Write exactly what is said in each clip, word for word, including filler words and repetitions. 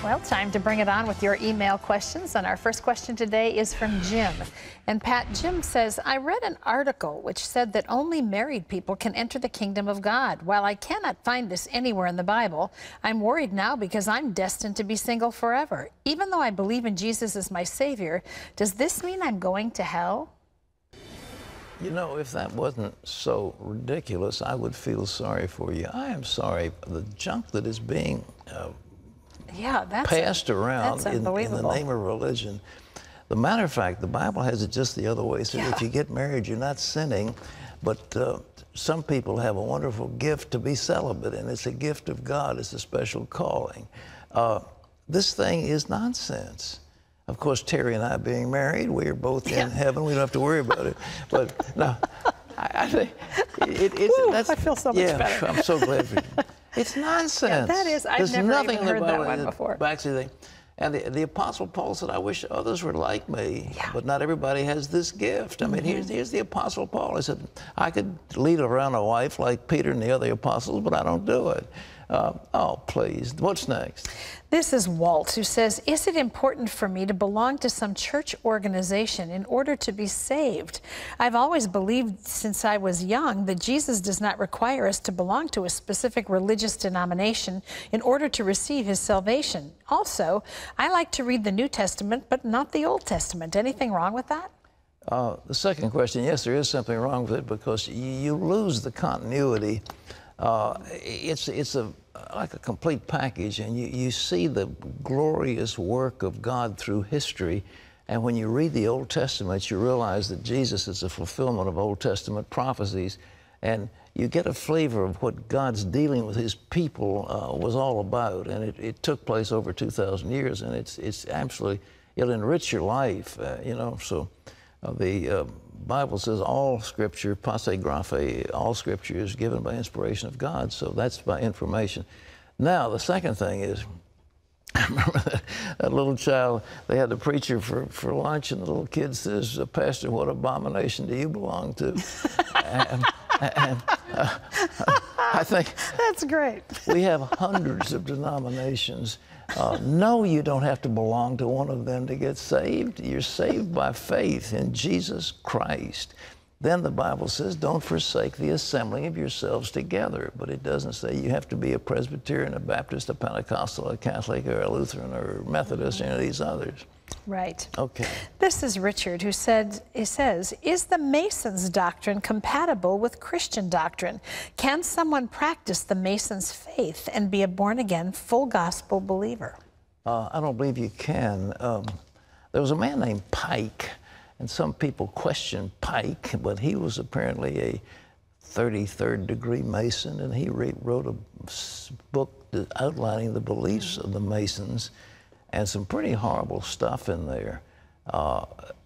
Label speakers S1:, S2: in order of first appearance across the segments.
S1: Well, time to bring it on with your email questions. And our first question today is from Jim. And Pat, Jim says, I read an article which said that only married people can enter the kingdom of God. While I cannot find this anywhere in the Bible, I'm worried now because I'm destined to be single forever. Even though I believe in Jesus as my Savior, does this mean I'm going to hell?
S2: You know, if that wasn't so ridiculous, I would feel sorry for you. I am sorry. The junk that is being uh,
S1: yeah, that's
S2: passed around
S1: that's
S2: in, in the name of religion. The matter of fact, the Bible has it just the other way. So yeah. If you get married, you're not sinning. But uh, some people have a wonderful gift to be celibate, and it's a gift of God. It's a special calling. Uh, this thing is nonsense. Of course, Terry and I being married, we are both yeah. in heaven. We don't have to worry about it. But no, I, I think it, it's
S1: Woo,
S2: that's.
S1: I feel so much
S2: yeah,
S1: better.
S2: I'm so glad for you. It's nonsense.
S1: Yeah, that is. I've
S2: There's
S1: never
S2: nothing
S1: even heard
S2: about
S1: that one
S2: it
S1: before.
S2: Backs thing. And the, the Apostle Paul said, I wish others were like me,
S1: yeah.
S2: but not everybody has this gift. I mean, mm-hmm. here's, here's the Apostle Paul. He said, I could lead around a wife like Peter and the other apostles, but I don't do it. Uh, oh, please. What's next?
S1: This is Walt, who says, is it important for me to belong to some church organization in order to be saved? I've always believed since I was young that Jesus does not require us to belong to a specific religious denomination in order to receive his salvation. Also, I like to read the New Testament, but not the Old Testament. Anything wrong with that?
S2: Uh, the second question, yes, there is something wrong with it because you, you lose the continuity. Uh, it's it's a like a complete package, and you, you see the glorious work of God through history. And when you read the Old Testament, you realize that Jesus is a fulfillment of Old Testament prophecies, and you get a flavor of what God's dealing with his people uh, was all about. And it, it took place over two thousand years, and it's it's absolutely, it'll enrich your life, uh, you know. So uh, the uh, Bible says all Scripture, passe graphe, all Scripture is given by inspiration of God. So that's by information. Now, the second thing is, I remember that, that little child, they had the preacher for, for lunch, and the little kid says, Pastor, what abomination do you belong to? and, and uh, I think...
S1: That's great.
S2: We have hundreds of denominations. Uh, no, you don't have to belong to one of them to get saved. You're saved by faith in Jesus Christ. Then the Bible says, don't forsake the assembling of yourselves together. But it doesn't say you have to be a Presbyterian, a Baptist, a Pentecostal, a Catholic, or a Lutheran, or Methodist, or any of these others.
S1: Right.
S2: Okay.
S1: This is Richard, who said, he says, is the Masons' doctrine compatible with Christian doctrine? Can someone practice the Masons' faith and be a born-again, full gospel believer?
S2: Uh, I don't believe you can. Um, there was a man named Pike, and some people question Pike, but he was apparently a thirty-third degree Mason, and he re wrote a book outlining the beliefs of the Masons, and some pretty horrible stuff in there. Uh,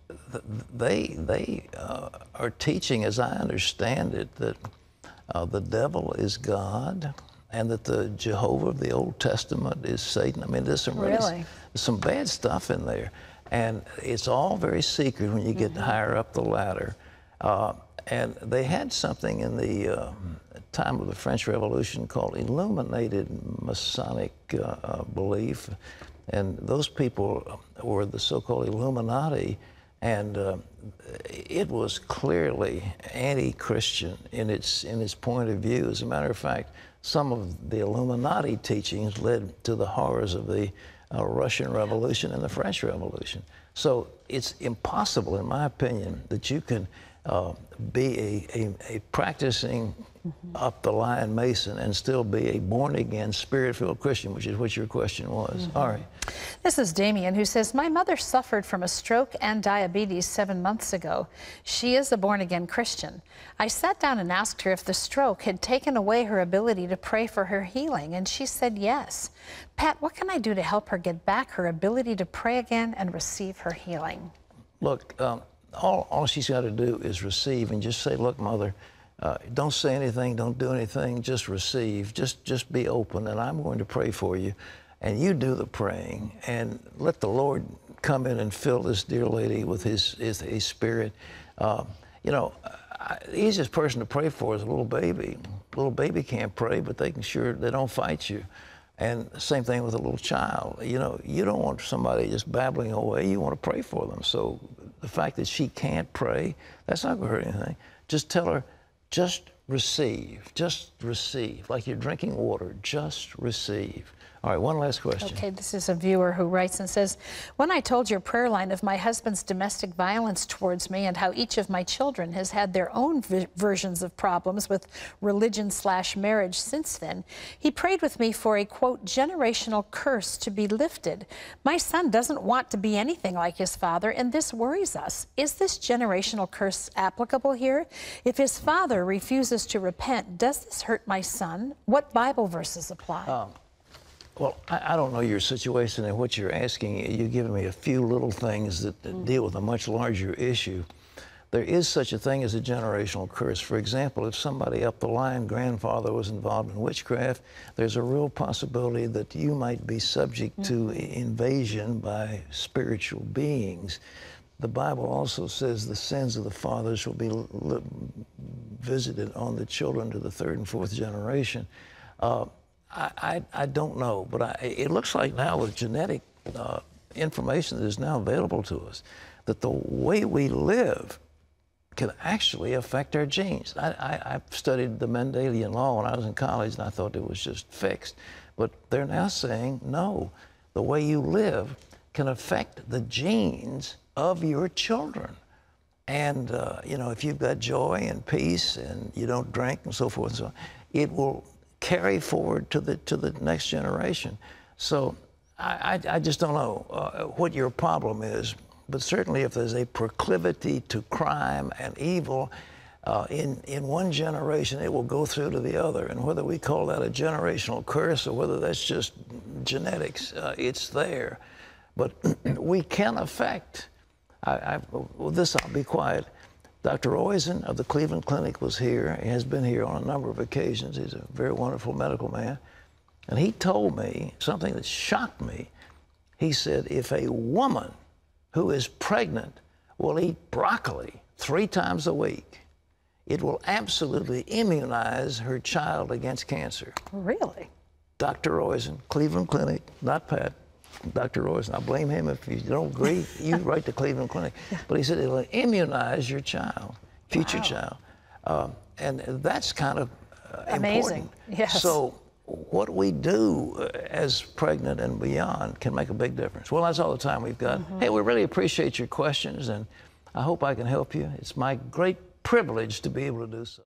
S2: they they uh, are teaching, as I understand it, that uh, the devil is God, and that the Jehovah of the Old Testament is Satan. I mean, there's some really,
S1: really?
S2: some bad stuff in there, and it's all very secret when you get mm-hmm. higher up the ladder. Uh, and they had something in the uh, time of the French Revolution called illuminated Masonic uh, uh, belief. And those people were the so-called Illuminati, and uh, it was clearly anti-Christian in its, in its point of view. As a matter of fact, some of the Illuminati teachings led to the horrors of the uh, Russian Revolution and the French Revolution. So it's impossible, in my opinion, that you can uh, be a, a, a practicing Mm-hmm. up the line Mason and still be a born-again, spirit-filled Christian, which is what your question was. Mm-hmm. All right.
S1: This is Damien, who says, my mother suffered from a stroke and diabetes seven months ago. She is a born-again Christian. I sat down and asked her if the stroke had taken away her ability to pray for her healing, and she said yes. Pat, what can I do to help her get back her ability to pray again and receive her healing?
S2: Look, um, all, all she's got to do is receive and just say, look, Mother, Uh, don't say anything, don't do anything, just receive, just, just be open, and I'm going to pray for you. And you do the praying, and let the Lord come in and fill this dear lady with his, his, his spirit. Uh, you know, I, the easiest person to pray for is a little baby. A little baby can't pray, but they can sure, they don't fight you. And same thing with a little child. You know, you don't want somebody just babbling away. You want to pray for them. So the fact that she can't pray, that's not going to hurt anything. Just tell her, just receive, just receive, like you're drinking water, just receive. All right, one last question.
S1: Okay, this is a viewer who writes and says, when I told your prayer line of my husband's domestic violence towards me and how each of my children has had their own versions of problems with religion slash marriage since then, he prayed with me for a, quote, generational curse to be lifted. My son doesn't want to be anything like his father, and this worries us. Is this generational curse applicable here? If his father refuses to repent, does this hurt my son? What Bible verses apply?
S2: Um. Well, I, I don't know your situation and what you're asking. You're giving me a few little things that, that mm. deal with a much larger issue. There is such a thing as a generational curse. For example, if somebody up the line, grandfather was involved in witchcraft, there's a real possibility that you might be subject mm. to invasion by spiritual beings. The Bible also says the sins of the fathers will be visited on the children to the third and fourth generation. Uh, I, I, I don't know, but I, it looks like now with genetic uh, information that is now available to us, that the way we live can actually affect our genes. I, I, I studied the Mendelian law when I was in college, and I thought it was just fixed. But they're now saying, no, the way you live can affect the genes of your children. And, uh, you know, if you've got joy and peace and you don't drink and so forth and so on, it will carry forward to the to the next generation. So I, I, I just don't know uh, what your problem is, but certainly if there's a proclivity to crime and evil uh, in, in one generation, it will go through to the other. And whether we call that a generational curse or whether that's just genetics, uh, it's there. But we can affect, I, I, well, this I'll be quiet, Doctor Oisen of the Cleveland Clinic was here. He has been here on a number of occasions. He's a very wonderful medical man. And he told me something that shocked me. He said, if a woman who is pregnant will eat broccoli three times a week, it will absolutely immunize her child against cancer.
S1: Really?
S2: Doctor Oisen, Cleveland Clinic, not Pat. Doctor Royce, and I blame him if you don't agree, you write to Cleveland Clinic. But he said it'll immunize your child, future wow. child. Um, and that's kind of uh,
S1: amazing.
S2: Important.
S1: Yes.
S2: So what we do uh, as pregnant and beyond can make a big difference. Well, that's all the time we've got. Mm-hmm. Hey, we really appreciate your questions, and I hope I can help you. It's my great privilege to be able to do so.